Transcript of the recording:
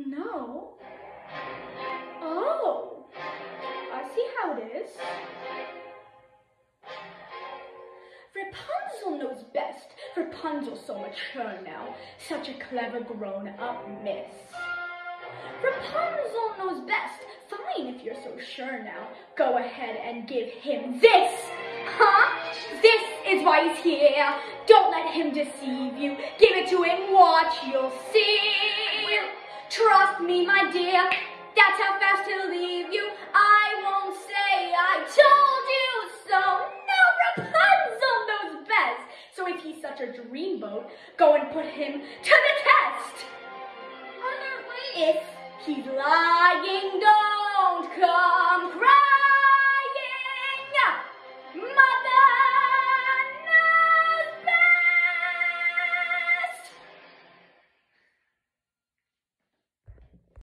No? Oh, I see how it is. Rapunzel knows best. Rapunzel's so mature now, such a clever grown-up miss. Rapunzel knows best. Fine, if you're so sure now. Go ahead and give him this. Huh? This is why he's here. Don't let him deceive you. Give it to him, watch, you'll see. Trust me, my dear, that's how fast he'll leave you. I won't say I told you so. No, Rapunzel knows best. So if he's such a dreamboat, go and put him to the test. If he's lying, don't come crying.